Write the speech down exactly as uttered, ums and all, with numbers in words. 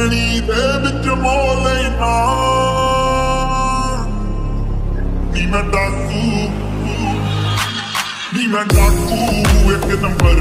ਮੰਗਣੀ ਦੇ ਵਿੱਚ ਮੋਹ ਲੈਣਾ ਨੀ ਮੈਂ ਡਾਕੂ ਨੀ ਮੈਂ ਡਾਕੂ ਇੱਕ ਨੰਬਰ